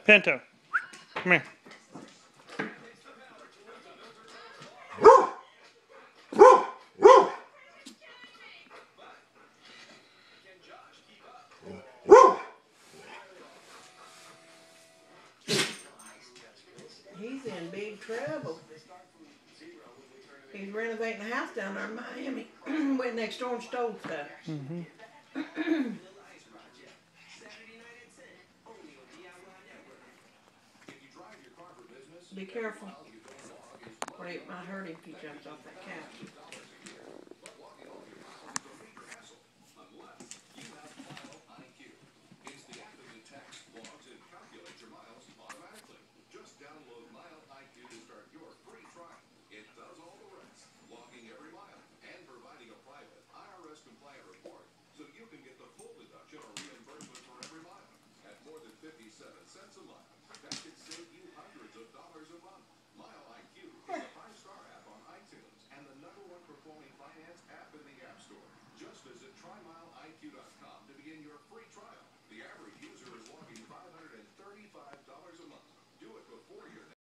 Pinto, come here. He's in big trouble. He's renovating a house down there in Miami. Went next door and stole stuff. Be careful. Or it might hurt him if he jumps off that couch.